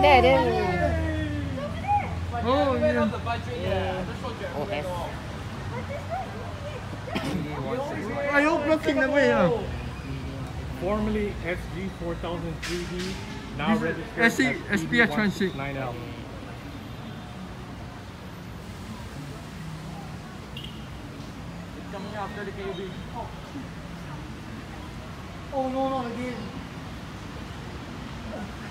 There, there. Oh, yeah. Oh, yes. Ayaw, blocking na ba yan? Formerly SG 4000 3D, now This registered is as SPF PD Transit. 169L. It's coming after the KB. Oh no, no, again.